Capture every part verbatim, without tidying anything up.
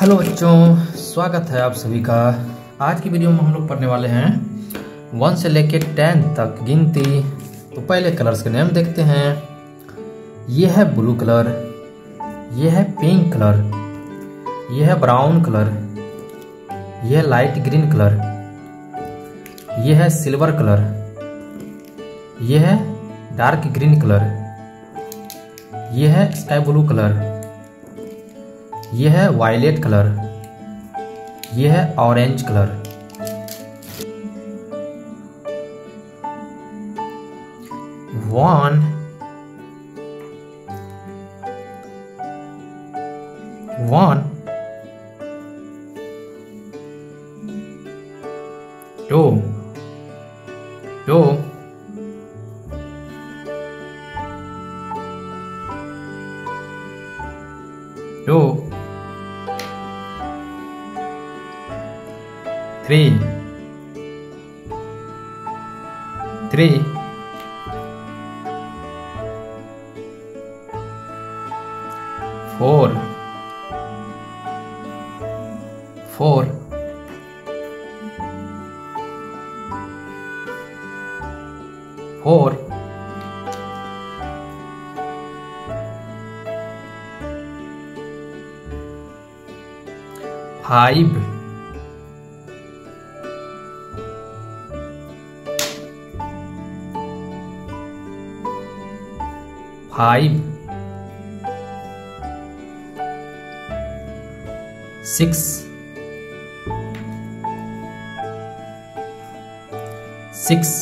Hello बच्चों, स्वागत है आप सभी का। आज की वीडियो में हम लोग पढ़ने वाले हैं वन से लेके टेन तक गिनती। तो पहले कलर्स के नेम देखते हैं। ये है ब्लू कलर, ये है पिंक कलर, ये है ब्राउन कलर, ये है लाइट ग्रीन कलर, ये है सिल्वर कलर, ये है डार्क ग्रीन कलर, ये है स्काई ब्लू कलर, ये है वायलेट कलर, ये है orange colour, one one two two two Three, three, four, four, four, five, five, six, six,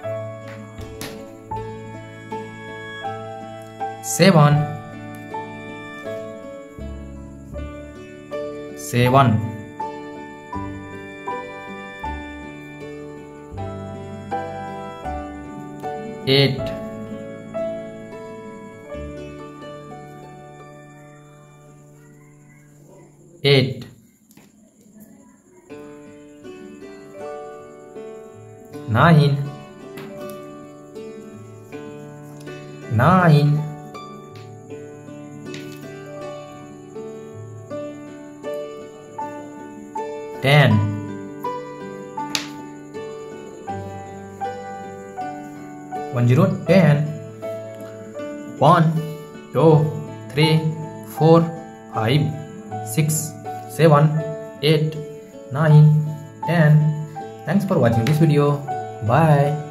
seven, seven, eight, eight, nine, nine, ten, one zero ten, one, two, three, four, five, six, seven, eight, nine, ten. Thanks for watching this video. Bye.